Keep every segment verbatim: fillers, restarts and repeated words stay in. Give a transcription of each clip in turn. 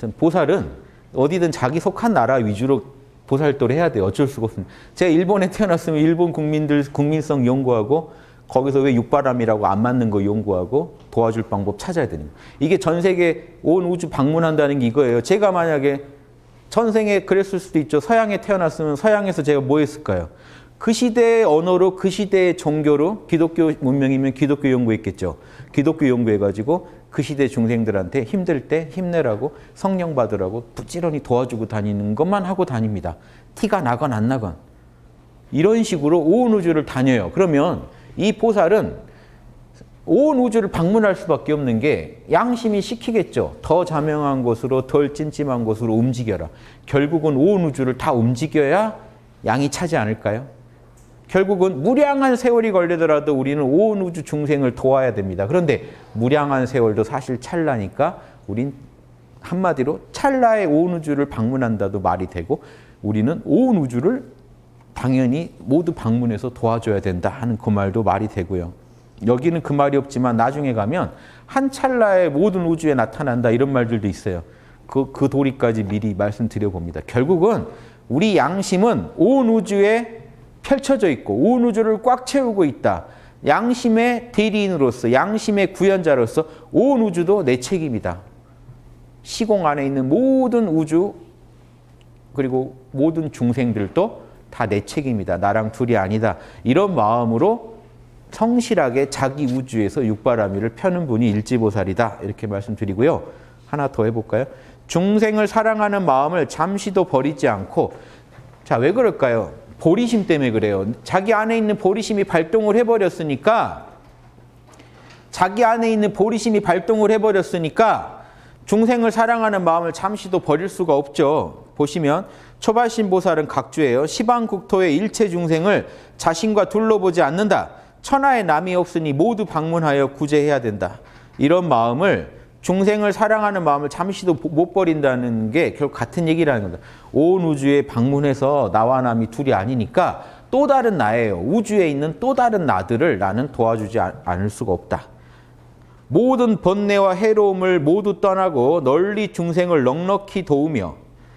하여튼 보살은 어디든 자기 속한 나라 위주로 보살도를 해야 돼요. 어쩔 수가 없습니다. 제가 일본에 태어났으면 일본 국민들 국민성 연구하고 거기서 왜 육바람이라고 안 맞는 거 연구하고 도와줄 방법 찾아야 됩니다. 이게 전 세계 온 우주 방문한다는 게 이거예요. 제가 만약에 전생에 그랬을 수도 있죠. 서양에 태어났으면 서양에서 제가 뭐 했을까요? 그 시대의 언어로 그 시대의 종교로 기독교 문명이면 기독교 연구했겠죠. 기독교 연구해가지고 그 시대 중생들한테 힘들 때 힘내라고 성령 받으라고 부지런히 도와주고 다니는 것만 하고 다닙니다. 티가 나건 안 나건. 이런 식으로 온 우주를 다녀요. 그러면 이 보살은 온 우주를 방문할 수밖에 없는 게 양심이 시키겠죠. 더 자명한 곳으로 덜 찜찜한 곳으로 움직여라. 결국은 온 우주를 다 움직여야 양이 차지 않을까요? 결국은 무량한 세월이 걸리더라도 우리는 온 우주 중생을 도와야 됩니다. 그런데 무량한 세월도 사실 찰나니까 우린 한마디로 찰나의 온 우주를 방문한다도 말이 되고 우리는 온 우주를 당연히 모두 방문해서 도와줘야 된다 하는 그 말도 말이 되고요. 여기는 그 말이 없지만 나중에 가면 한 찰나에 모든 우주에 나타난다 이런 말들도 있어요. 그, 그 도리까지 미리 말씀드려 봅니다. 결국은 우리 양심은 온 우주에 펼쳐져 있고 온 우주를 꽉 채우고 있다. 양심의 대리인으로서 양심의 구현자로서 온 우주도 내 책임이다. 시공 안에 있는 모든 우주 그리고 모든 중생들도 다 내 책임이다. 나랑 둘이 아니다. 이런 마음으로 성실하게 자기 우주에서 육바라밀을 펴는 분이 일지보살이다. 이렇게 말씀드리고요. 하나 더 해볼까요? 중생을 사랑하는 마음을 잠시도 버리지 않고 자, 왜 그럴까요? 보리심 때문에 그래요. 자기 안에 있는 보리심이 발동을 해버렸으니까 자기 안에 있는 보리심이 발동을 해버렸으니까 중생을 사랑하는 마음을 잠시도 버릴 수가 없죠. 보시면 초발심 보살은 각주예요. 시방국토의 일체 중생을 자신과 둘러보지 않는다. 천하에 남이 없으니 모두 방문하여 구제해야 된다. 이런 마음을 중생을 사랑하는 마음을 잠시도 못 버린다는 게 결국 같은 얘기라는 겁니다. 온 우주에 방문해서 나와 남이 둘이 아니니까 또 다른 나예요. 우주에 있는 또 다른 나들을 나는 도와주지 않을 수가 없다. 모든 번뇌와 해로움을 모두 떠나고 널리 중생을 넉넉히 도우며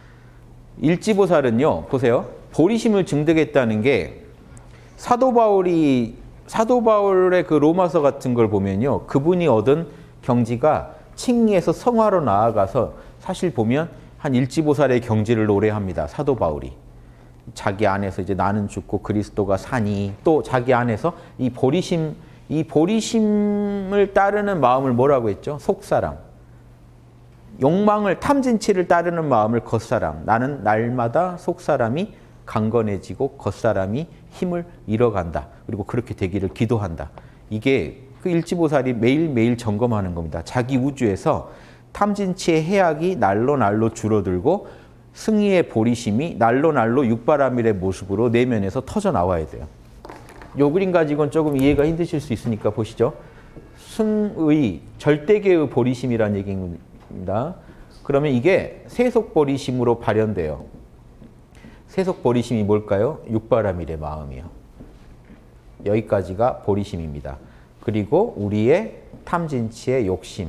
일지보살은요. 보세요. 보리심을 증득했다는 게 사도 바울이 사도 바울의 그 로마서 같은 걸 보면요. 그분이 얻은 경지가 칭의에서 성화로 나아가서 사실 보면 한 일지보살의 경지를 노래합니다. 사도 바울이. 자기 안에서 이제 나는 죽고 그리스도가 사니 또 자기 안에서 이 보리심, 이 보리심을 따르는 마음을 뭐라고 했죠? 속사람. 욕망을 탐진치를 따르는 마음을 겉사람. 나는 날마다 속사람이 강건해지고 겉사람이 힘을 잃어간다. 그리고 그렇게 되기를 기도한다. 이게 그 일지보살이 매일매일 점검하는 겁니다. 자기 우주에서 탐진치의 해악이 날로 날로 줄어들고 승리의 보리심이 날로 날로 육바라밀의 모습으로 내면에서 터져 나와야 돼요. 요 그림 가지고는 조금 이해가 힘드실 수 있으니까 보시죠. 승의, 절대계의 보리심이라는 얘기입니다. 그러면 이게 세속보리심으로 발현돼요. 세속보리심이 뭘까요? 육바라밀의 마음이요. 여기까지가 보리심입니다. 그리고 우리의 탐진치의 욕심.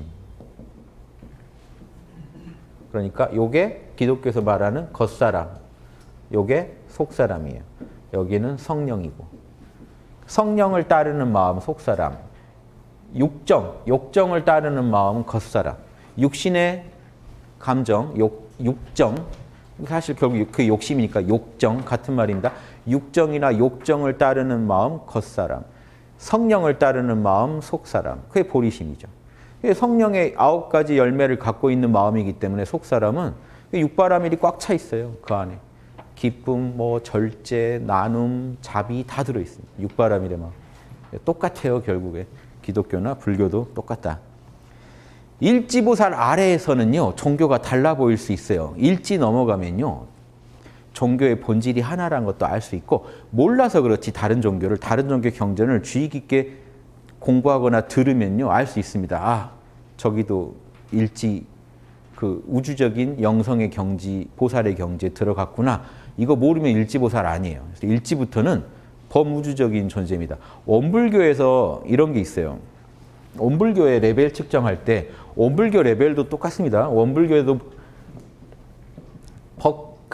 그러니까 요게 기독교에서 말하는 겉사람. 요게 속사람이에요. 여기는 성령이고. 성령을 따르는 마음 속사람. 육정, 욕정을 따르는 마음은 겉사람. 육신의 감정, 욕, 육정. 사실 결국 그 욕심이니까 욕정 같은 말입니다. 육정이나 욕정을 따르는 마음 겉사람. 성령을 따르는 마음 속사람. 그게 보리심이죠. 성령의 아홉 가지 열매를 갖고 있는 마음이기 때문에 속사람은 육바라밀이 꽉 차 있어요. 그 안에. 기쁨, 뭐 절제, 나눔, 자비 다 들어있습니다. 육바라밀의 마음. 똑같아요. 결국에. 기독교나 불교도 똑같다. 일지보살 아래에서는요. 종교가 달라 보일 수 있어요. 일지 넘어가면요. 종교의 본질이 하나라는 것도 알 수 있고 몰라서 그렇지 다른 종교를 다른 종교 경전을 주의 깊게 공부하거나 들으면요 알 수 있습니다. 아 저기도 일지 그 우주적인 영성의 경지 보살의 경지에 들어갔구나. 이거 모르면 일지보살 아니에요. 그래서 일지부터는 범우주적인 존재입니다. 원불교에서 이런 게 있어요. 원불교의 레벨 측정할 때 원불교 레벨도 똑같습니다. 원불교에도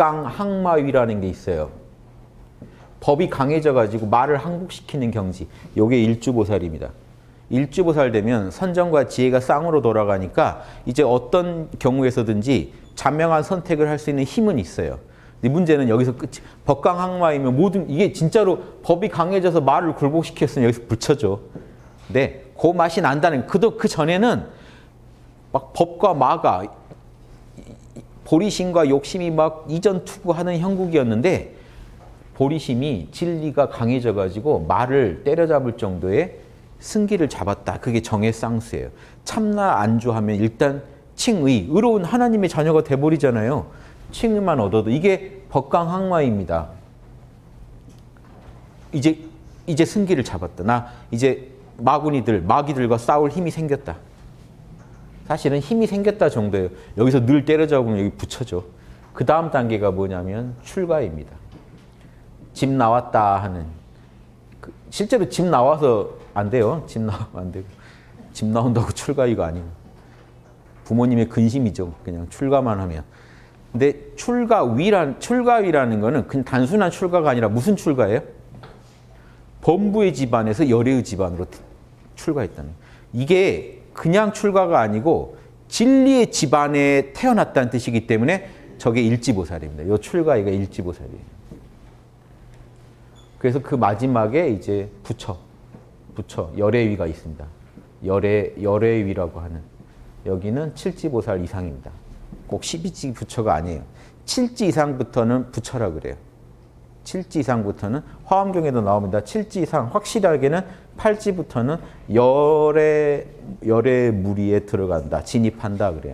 법강항마위라는 게 있어요. 법이 강해져가지고 말을 항복시키는 경지. 요게 일주보살입니다. 일주보살 되면 선정과 지혜가 쌍으로 돌아가니까 이제 어떤 경우에서든지 자명한 선택을 할 수 있는 힘은 있어요. 근데 문제는 여기서 끝이. 법강항마이면 모든 이게 진짜로 법이 강해져서 말을 굴복시켰으면 여기서 붙여줘. 근데 그 맛이 난다는 그도 그 전에는 막 법과 마가 보리심과 욕심이 막 이전투구하는 형국이었는데 보리심이 진리가 강해져가지고 말을 때려잡을 정도의 승기를 잡았다. 그게 정의 쌍수예요. 참나 안주하면 일단 칭의, 의로운 하나님의 자녀가 돼버리잖아요. 칭의만 얻어도 이게 법강항마입니다. 이제 이제 승기를 잡았다. 나 이제 마구니들, 마귀들과 싸울 힘이 생겼다. 사실은 힘이 생겼다 정도예요. 여기서 늘 때려잡으면 여기 붙여줘. 그 다음 단계가 뭐냐면 출가입니다. 집 나왔다 하는. 그 실제로 집 나와서 안 돼요. 집 나오면 안 되고. 집 나온다고 출가 이거 아니고. 부모님의 근심이죠. 그냥 출가만 하면. 근데 출가위란, 출가위라는 거는 그냥 단순한 출가가 아니라 무슨 출가예요? 범부의 집안에서 열애의 집안으로 출가했다는 거예요. 이게 그냥 출가가 아니고 진리의 집안에 태어났다는 뜻이기 때문에 저게 일지보살입니다. 이 출가위가 일지보살이에요. 그래서 그 마지막에 이제 부처, 부처, 열애위가 있습니다. 열애, 열애위라고 하는. 여기는 칠지보살 이상입니다. 꼭 십이지 부처가 아니에요. 칠지 이상부터는 부처라 그래요. 칠지 이상부터는 화엄경에도 나옵니다. 칠지 이상 확실하게는 팔지부터는 열애, 열애 무리에 들어간다. 진입한다 그래요.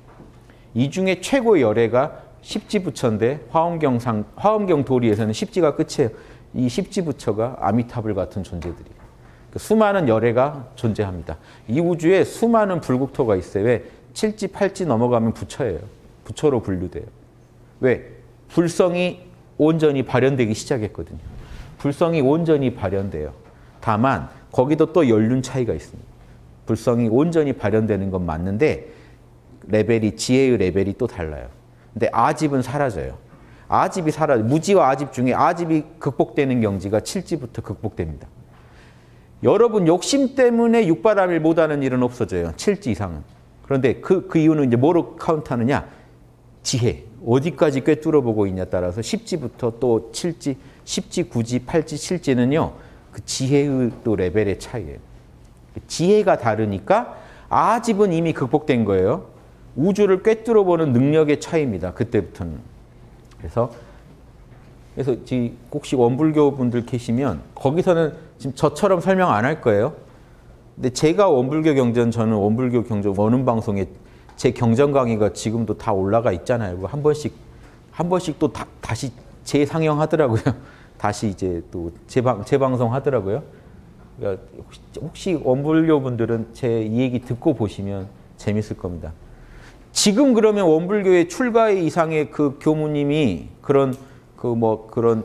이 중에 최고의 열애가 십지 부처인데 화엄경상, 화엄경 도리에서는 십지가 끝이에요. 이 십지 부처가 아미타불 같은 존재들이에요. 수많은 열애가 존재합니다. 이 우주에 수많은 불국토가 있어요. 왜? 칠지, 팔지 넘어가면 부처예요. 부처로 분류돼요. 왜? 불성이 온전히 발현되기 시작했거든요. 불성이 온전히 발현돼요. 다만 거기도 또 연륜 차이가 있습니다. 불성이 온전히 발현되는 건 맞는데 레벨이 지혜의 레벨이 또 달라요. 근데 아집은 사라져요. 아집이 사라져. 무지와 아집 중에 아집이 극복되는 경지가 칠지부터 극복됩니다. 여러분 욕심 때문에 육바람일 못하는 일은 없어져요. 칠지 이상은. 그런데 그, 그 이유는 이제 뭐로 카운트하느냐? 지혜. 어디까지 꿰뚫어 보고 있냐 따라서 십지부터 또 칠지, 십지, 구지, 팔지, 칠지는요. 그 지혜의 또 레벨의 차이예요. 지혜가 다르니까 아집은 이미 극복된 거예요. 우주를 꿰뚫어 보는 능력의 차이입니다. 그때부터는. 그래서 그래서 혹시 원불교 분들 계시면 거기서는 지금 저처럼 설명 안 할 거예요. 근데 제가 원불교 경전, 저는 원불교 경전 원음 방송에 제 경전 강의가 지금도 다 올라가 있잖아요. 한 번씩 한 번씩 또 다, 다시 재상영하더라고요. 다시 이제 또 재방 재방송 하더라고요. 그러니까 혹시, 혹시 원불교 분들은 제 이 얘기 듣고 보시면 재밌을 겁니다. 지금 그러면 원불교의 출가의 이상의 그 교무님이 그런 그 뭐 그런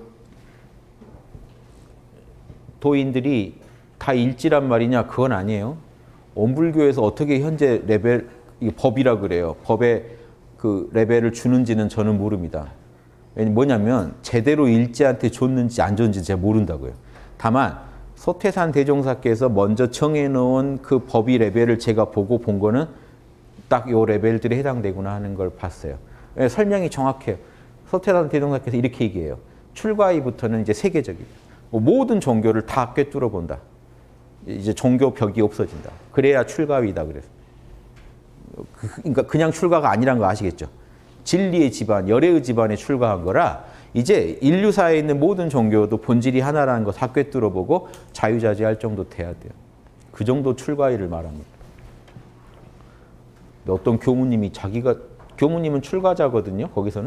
도인들이 다 일지란 말이냐? 그건 아니에요. 원불교에서 어떻게 현재 레벨, 법이라 그래요. 법의 그 레벨을 주는지는 저는 모릅니다. 뭐냐면 제대로 일지한테 줬는지 안 줬는지 제가 모른다고요. 다만 소태산 대종사께서 먼저 정해놓은 그 법의 레벨을 제가 보고 본 거는 딱 요 레벨들에 해당되구나 하는 걸 봤어요. 설명이 정확해요. 소태산 대종사께서 이렇게 얘기해요. 출가위부터는 이제 세계적이다. 모든 종교를 다 꿰뚫어 본다. 이제 종교 벽이 없어진다. 그래야 출가위다 그래서. 그러니까 그냥 출가가 아니란 거 아시겠죠? 진리의 집안, 열애의 집안에 출가한 거라 이제 인류사에 있는 모든 종교도 본질이 하나라는 거 다 꿰뚫어 보고 자유자재할 정도 돼야 돼요. 그 정도 출가위를 말합니다. 어떤 교무님이 자기가, 교무님은 출가자거든요. 거기서는.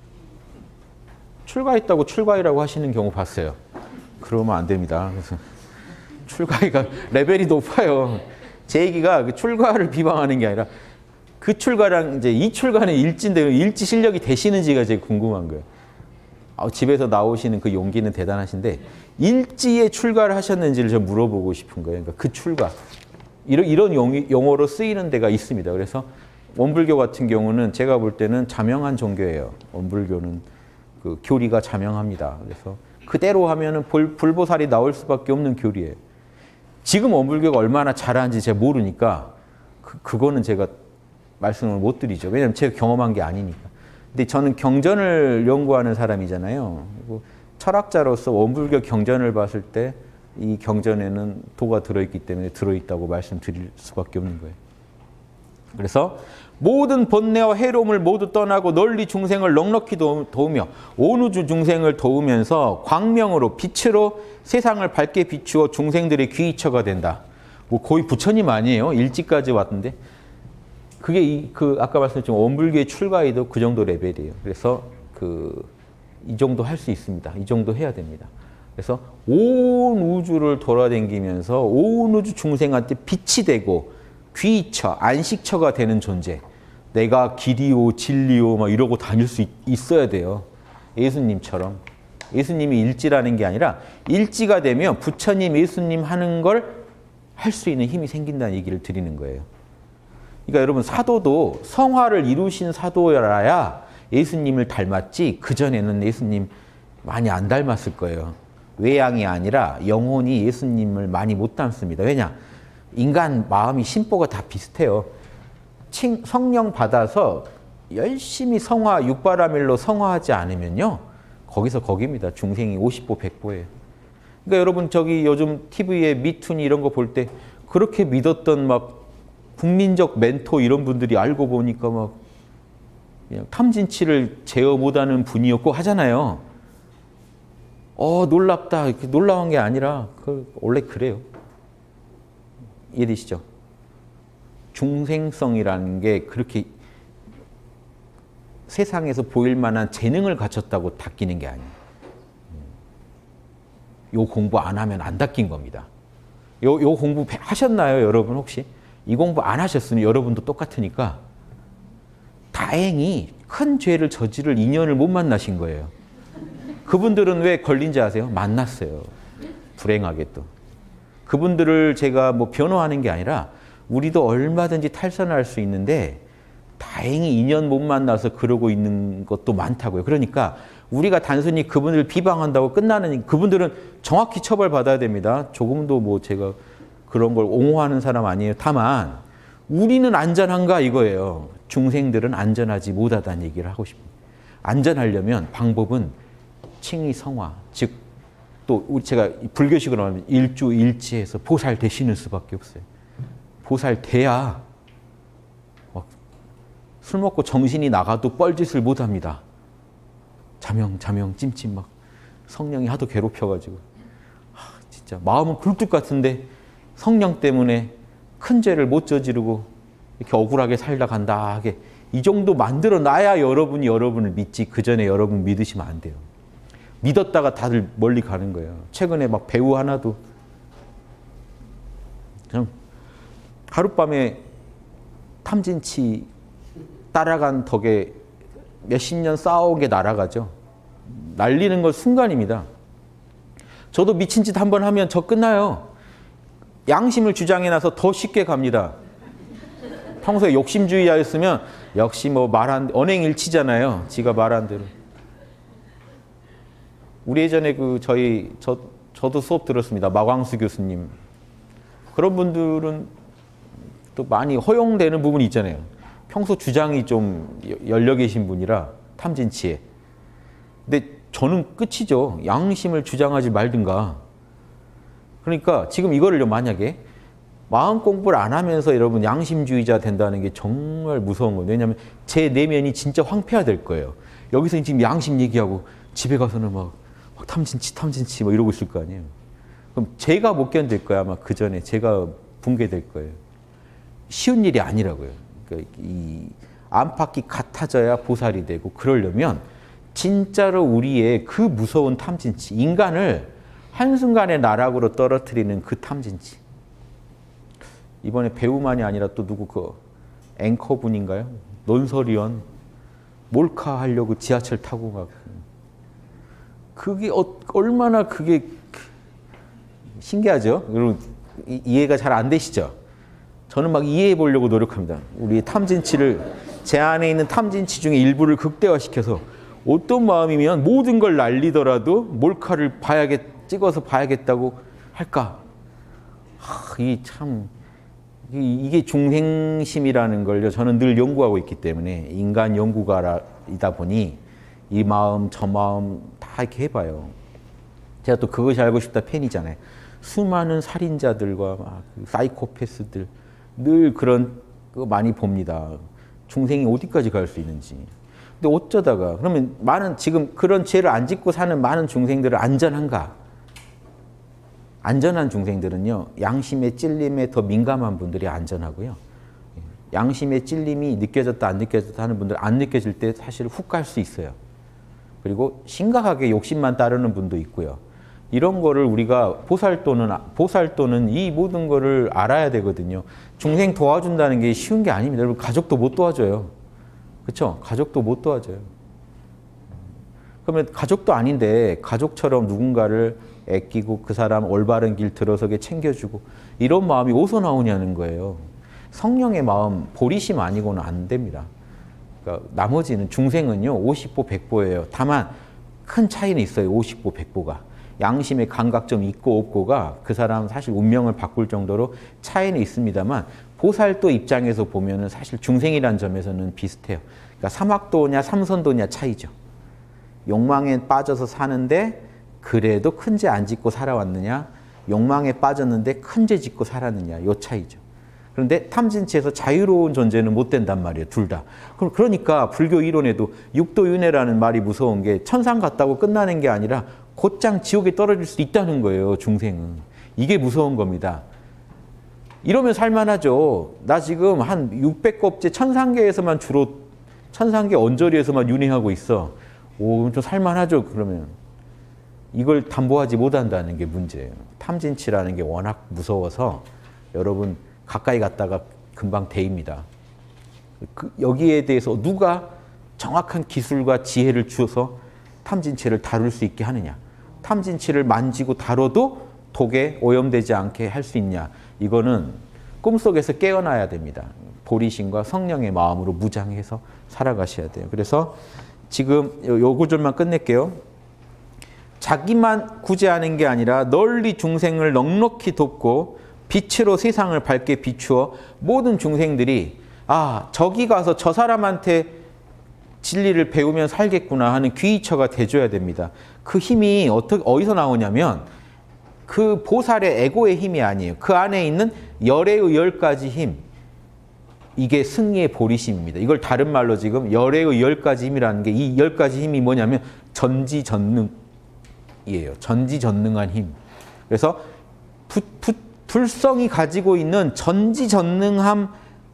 출가했다고 출가위라고 하시는 경우 봤어요. 그러면 안 됩니다. 그래서 출가위가 레벨이 높아요. 제 얘기가 그 출가를 비방하는 게 아니라 그 출가랑 이제 이 출가는 일지인데 일지 실력이 되시는지가 제일 궁금한 거예요. 아, 집에서 나오시는 그 용기는 대단하신데 일지에 출가를 하셨는지를 좀 물어보고 싶은 거예요. 그러니까 그 출가. 이런, 이런 용, 용어로 쓰이는 데가 있습니다. 그래서 원불교 같은 경우는 제가 볼 때는 자명한 종교예요. 원불교는 그 교리가 자명합니다. 그래서 그대로 하면은 불, 불보살이 나올 수밖에 없는 교리예요. 지금 원불교가 얼마나 잘하는지 제가 모르니까 그, 그거는 제가 말씀을 못 드리죠. 왜냐하면 제가 경험한 게 아니니까. 근데 저는 경전을 연구하는 사람이잖아요. 그리고 철학자로서 원불교 경전을 봤을 때 이 경전에는 도가 들어있기 때문에 들어있다고 말씀드릴 수밖에 없는 거예요. 그래서 모든 번뇌와 해로움을 모두 떠나고 널리 중생을 넉넉히 도우며 온 우주 중생을 도우면서 광명으로 빛으로 세상을 밝게 비추어 중생들의 귀이처가 된다. 뭐 거의 부처님 아니에요? 일지까지 왔는데 그게 이, 그 아까 말씀드린 원불교의 출가에도 그 정도 레벨이에요. 그래서 그 이 정도 할 수 있습니다. 이 정도 해야 됩니다. 그래서 온 우주를 돌아다니면서 온 우주 중생한테 빛이 되고 귀처, 안식처가 되는 존재. 내가 길이요, 진리요 막 이러고 다닐 수 있, 있어야 돼요. 예수님처럼. 예수님이 일지라는 게 아니라 일지가 되면 부처님, 예수님 하는 걸 할 수 있는 힘이 생긴다는 얘기를 드리는 거예요. 그러니까 여러분 사도도 성화를 이루신 사도여라야 예수님을 닮았지 그전에는 예수님 많이 안 닮았을 거예요. 외양이 아니라 영혼이 예수님을 많이 못 닮습니다. 왜냐? 인간 마음이 심보가 다 비슷해요. 성령 받아서 열심히 성화, 육바라밀로 성화하지 않으면요. 거기서 거기입니다. 중생이 오십보, 백보예요. 그러니까 여러분 저기 요즘 티비에 미투니 이런 거 볼 때 그렇게 믿었던 막 국민적 멘토 이런 분들이 알고 보니까 막 그냥 탐진치를 제어 못하는 분이었고 하잖아요. 어 놀랍다. 이렇게 놀라운 게 아니라 그 원래 그래요. 이해되시죠? 중생성이라는 게 그렇게 세상에서 보일 만한 재능을 갖췄다고 닦이는 게 아니에요. 요 공부 안 하면 안 닦인 겁니다. 요, 요 공부 하셨나요, 여러분 혹시? 이 공부 안 하셨으면 여러분도 똑같으니까 다행히 큰 죄를 저지를 인연을 못 만나신 거예요. 그분들은 왜 걸린지 아세요? 만났어요. 불행하게 또. 그분들을 제가 뭐 변호하는 게 아니라 우리도 얼마든지 탈선할 수 있는데 다행히 인연 못 만나서 그러고 있는 것도 많다고요. 그러니까 우리가 단순히 그분을 비방한다고 끝나는, 그분들은 정확히 처벌받아야 됩니다. 조금도 뭐 제가 그런 걸 옹호하는 사람 아니에요. 다만 우리는 안전한가 이거예요. 중생들은 안전하지 못하다는 얘기를 하고 싶어요. 안전하려면 방법은 칭의 성화, 즉 또 제가 불교식으로 하면 일주일지해서 보살 되시는 수밖에 없어요. 보살 돼야 술 먹고 정신이 나가도 뻘짓을 못합니다. 자명 자명 찜찜 막 성령이 하도 괴롭혀가지고 하, 진짜 마음은 굴뚝 같은데 성령 때문에 큰 죄를 못 저지르고 이렇게 억울하게 살다 간다 하게 이 정도 만들어 놔야 여러분이 여러분을 믿지 그 전에 여러분 믿으시면 안 돼요. 믿었다가 다들 멀리 가는 거예요. 최근에 막 배우 하나도 그냥 하룻밤에 탐진치 따라간 덕에 몇십 년 쌓아온 게 날아가죠. 날리는 건 순간입니다. 저도 미친 짓 한 번 하면 저 끝나요. 양심을 주장해놔서 더 쉽게 갑니다. 평소에 욕심주의자였으면 역시 뭐 말한 언행일치잖아요. 지가 말한 대로. 우리 예전에 그 저희 저 저도 수업 들었습니다. 마광수 교수님. 그런 분들은 또 많이 허용되는 부분이 있잖아요. 평소 주장이 좀 열려 계신 분이라 탐진치에. 근데 저는 끝이죠. 양심을 주장하지 말든가. 그러니까 지금 이거를 만약에 마음 공부를 안 하면서 여러분 양심주의자 된다는 게 정말 무서운 거예요. 왜냐하면 제 내면이 진짜 황폐화될 거예요. 여기서 지금 양심 얘기하고 집에 가서는 막, 막 탐진치 탐진치 막 이러고 있을 거 아니에요. 그럼 제가 못 견딜 거야. 아마 그 전에 제가 붕괴될 거예요. 쉬운 일이 아니라고요. 그러니까 이 안팎이 같아져야 보살이 되고 그러려면 진짜로 우리의 그 무서운 탐진치, 인간을 한순간에 나락으로 떨어뜨리는 그 탐진치. 이번에 배우만이 아니라 또 누구 그 앵커분인가요? 논설위원 몰카 하려고 지하철 타고 가. 그게 어, 얼마나 그게 신기하죠? 여러분 이해가 잘 안 되시죠? 저는 막 이해해 보려고 노력합니다. 우리 탐진치를 제 안에 있는 탐진치 중에 일부를 극대화시켜서 어떤 마음이면 모든 걸 날리더라도 몰카를 봐야겠, 찍어서 봐야겠다고 할까? 하, 이 참 이게 중생심이라는 걸요. 저는 늘 연구하고 있기 때문에 인간 연구가이다 보니 이 마음 저 마음 다 이렇게 해봐요. 제가 또 그것이 알고 싶다 팬이잖아요. 수많은 살인자들과 막 사이코패스들 늘 그런 거 많이 봅니다. 중생이 어디까지 갈 수 있는지. 근데 어쩌다가 그러면 많은 지금 그런 죄를 안 짓고 사는 많은 중생들은 안전한가? 안전한 중생들은요. 양심의 찔림에 더 민감한 분들이 안전하고요. 양심의 찔림이 느껴졌다 안 느껴졌다 하는 분들 안 느껴질 때 사실 훅 갈 수 있어요. 그리고 심각하게 욕심만 따르는 분도 있고요. 이런 거를 우리가 보살도는, 보살도는 이 모든 거를 알아야 되거든요. 중생 도와준다는 게 쉬운 게 아닙니다. 여러분, 가족도 못 도와줘요. 그렇죠? 가족도 못 도와줘요. 그러면 가족도 아닌데 가족처럼 누군가를 아끼고 그 사람 올바른 길 들어서게 챙겨주고 이런 마음이 어디서 나오냐는 거예요. 성령의 마음, 보리심 아니고는 안 됩니다. 그러니까 나머지는 중생은요. 오십보 백보예요. 다만 큰 차이는 있어요. 오십보 백보가. 양심의 감각점 있고 없고가 그 사람 사실 운명을 바꿀 정도로 차이는 있습니다만 보살도 입장에서 보면은 사실 중생이라는 점에서는 비슷해요. 그러니까 삼학도냐 삼선도냐 차이죠. 욕망에 빠져서 사는데 그래도 큰 죄 안 짓고 살아왔느냐, 욕망에 빠졌는데 큰 죄 짓고 살았느냐, 요 차이죠. 그런데 탐진치에서 자유로운 존재는 못 된단 말이에요, 둘 다. 그러니까 불교 이론에도 육도윤회라는 말이 무서운 게 천상 갔다고 끝나는 게 아니라 곧장 지옥에 떨어질 수 있다는 거예요, 중생은. 이게 무서운 겁니다. 이러면 살만하죠. 나 지금 한 육백 겁째 천상계에서만 주로, 천상계 언저리에서만 윤회하고 있어. 오, 좀 살만하죠, 그러면. 이걸 담보하지 못한다는 게 문제예요. 탐진치라는 게 워낙 무서워서 여러분 가까이 갔다가 금방 데입니다. 그, 여기에 대해서 누가 정확한 기술과 지혜를 주어서 탐진치를 다룰 수 있게 하느냐. 탐진치를 만지고 다뤄도 독에 오염되지 않게 할 수 있냐. 이거는 꿈속에서 깨어나야 됩니다. 보리심과 성령의 마음으로 무장해서 살아가셔야 돼요. 그래서 지금 요 구절만 끝낼게요. 자기만 구제하는 게 아니라 널리 중생을 넉넉히 돕고 빛으로 세상을 밝게 비추어 모든 중생들이 아, 저기 가서 저 사람한테 진리를 배우면 살겠구나 하는 귀의처가 돼줘야 됩니다. 그 힘이 어떻게, 어디서 나오냐면 그 보살의 에고의 힘이 아니에요. 그 안에 있는 열의 열 가지 힘. 이게 승리의 보리심입니다. 이걸 다른 말로 지금 열의 열 가지 힘이라는 게 이 열 가지 힘이 뭐냐면 전지전능이에요. 전지전능한 힘. 그래서 부, 부, 불성이 가지고 있는 전지전능함으로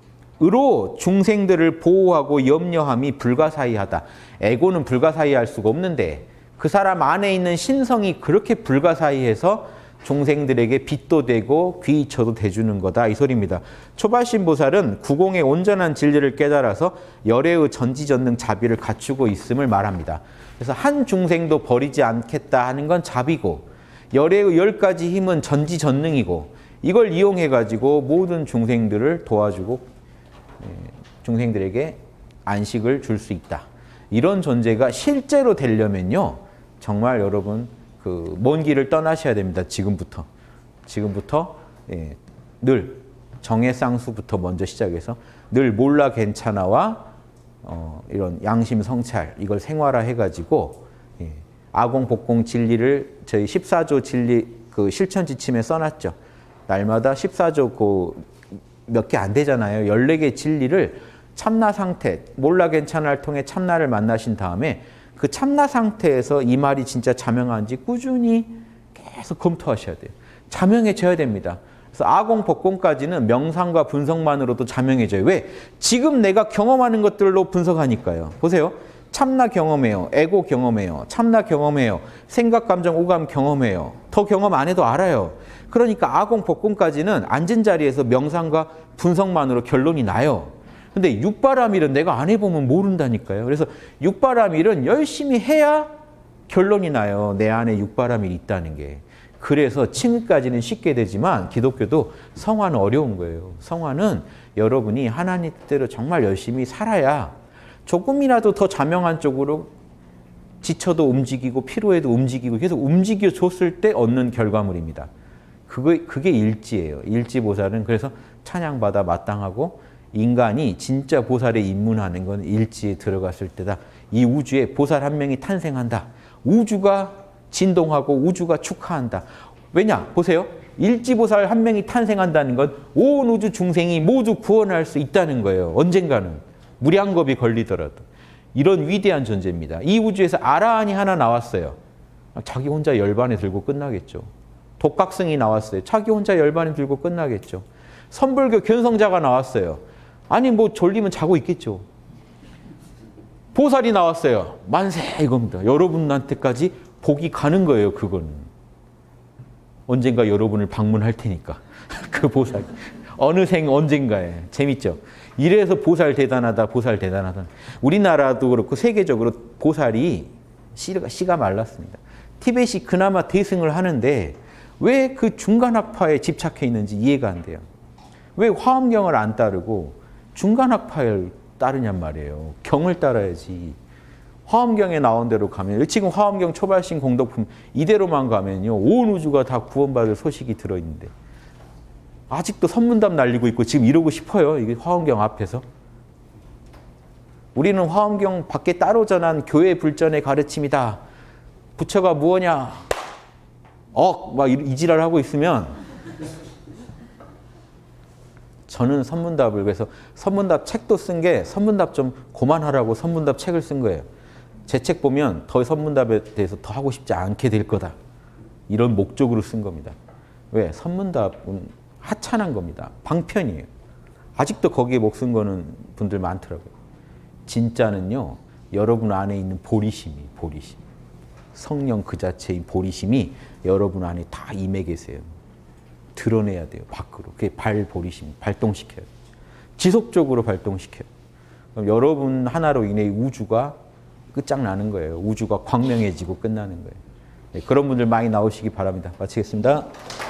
중생들을 보호하고 염려함이 불가사의하다. 에고는 불가사의할 수가 없는데 그 사람 안에 있는 신성이 그렇게 불가사의해서 중생들에게 빛도 되고 귀의처도 돼주는 거다. 이 소리입니다. 초발심 보살은 구공의 온전한 진리를 깨달아서 열애의 전지전능 자비를 갖추고 있음을 말합니다. 그래서 한 중생도 버리지 않겠다 하는 건 자비고 열애의 열 가지 힘은 전지전능이고 이걸 이용해가지고 모든 중생들을 도와주고 중생들에게 안식을 줄 수 있다. 이런 존재가 실제로 되려면요. 정말 여러분 그 먼 길을 떠나셔야 됩니다. 지금부터. 지금부터 예, 늘 정해쌍수부터 먼저 시작해서 늘 몰라 괜찮아와 어, 이런 양심 성찰 이걸 생활화해가지고 예, 아공 복공 진리를 저희 십사조 진리 그 실천 지침에 써놨죠. 날마다 십사조 그 몇 개 안 되잖아요. 열네 개 진리를 참나 상태, 몰라 괜찮아를 통해 참나를 만나신 다음에 그 참나 상태에서 이 말이 진짜 자명한지 꾸준히 계속 검토하셔야 돼요. 자명해져야 됩니다. 그래서 아공, 복공까지는 명상과 분석만으로도 자명해져요. 왜? 지금 내가 경험하는 것들로 분석하니까요. 보세요. 참나 경험해요. 에고 경험해요. 참나 경험해요. 생각, 감정, 오감 경험해요. 더 경험 안 해도 알아요. 그러니까 아공, 복공까지는 앉은 자리에서 명상과 분석만으로 결론이 나요. 근데 육바라밀은 내가 안 해보면 모른다니까요. 그래서 육바라밀은 열심히 해야 결론이 나요. 내 안에 육바라밀이 있다는 게. 그래서 칭의까지는 쉽게 되지만 기독교도 성화는 어려운 거예요. 성화는 여러분이 하나님 뜻대로 정말 열심히 살아야 조금이라도 더 자명한 쪽으로 지쳐도 움직이고 피로해도 움직이고 계속 움직여줬을 때 얻는 결과물입니다. 그거, 그게 일지예요. 일지보살은 그래서 찬양받아 마땅하고 인간이 진짜 보살에 입문하는 건 일지에 들어갔을 때다. 이 우주에 보살 한 명이 탄생한다. 우주가 진동하고 우주가 축하한다. 왜냐? 보세요. 일지보살 한 명이 탄생한다는 건 온 우주 중생이 모두 구원할 수 있다는 거예요. 언젠가는. 무량겁이 걸리더라도. 이런 위대한 존재입니다. 이 우주에서 아라한이 하나 나왔어요. 자기 혼자 열반에 들고 끝나겠죠. 독각성이 나왔어요. 자기 혼자 열반에 들고 끝나겠죠. 선불교 견성자가 나왔어요. 아니 뭐 졸리면 자고 있겠죠. 보살이 나왔어요. 만세 이겁니다. 여러분한테까지 복이 가는 거예요. 그건. 언젠가 여러분을 방문할 테니까. 그 보살. 어느 생 언젠가에. 재밌죠? 이래서 보살 대단하다. 보살 대단하다. 우리나라도 그렇고 세계적으로 보살이 씨가, 씨가 말랐습니다. 티벳이 그나마 대승을 하는데 왜 그 중간학파에 집착해 있는지 이해가 안 돼요. 왜 화엄경을 안 따르고 중간학파를 따르냔 말이에요. 경을 따라야지. 화엄경에 나온 대로 가면 지금 화엄경 초발신 공덕품 이대로만 가면요. 온 우주가 다 구원받을 소식이 들어있는데 아직도 선문답 날리고 있고 지금 이러고 싶어요. 이게 화엄경 앞에서. 우리는 화엄경 밖에 따로 전한 교회 불전의 가르침이다. 부처가 무엇냐? 억! 막 이지랄 하고 있으면 저는 선문답을 그래서 선문답 책도 쓴 게 선문답 좀 그만하라고 선문답 책을 쓴 거예요. 제 책 보면 더 선문답에 대해서 더 하고 싶지 않게 될 거다. 이런 목적으로 쓴 겁니다. 왜? 선문답은 하찮은 겁니다. 방편이에요. 아직도 거기에 목숨 거는 분들 많더라고요. 진짜는요. 여러분 안에 있는 보리심이 보리심. 성령 그 자체인 보리심이 여러분 안에 다 임해 계세요. 드러내야 돼요. 밖으로. 그게 발보리심. 발동시켜요. 지속적으로 발동시켜요. 그럼 여러분 하나로 인해 우주가 끝장나는 거예요. 우주가 광명해지고 끝나는 거예요. 네, 그런 분들 많이 나오시기 바랍니다. 마치겠습니다.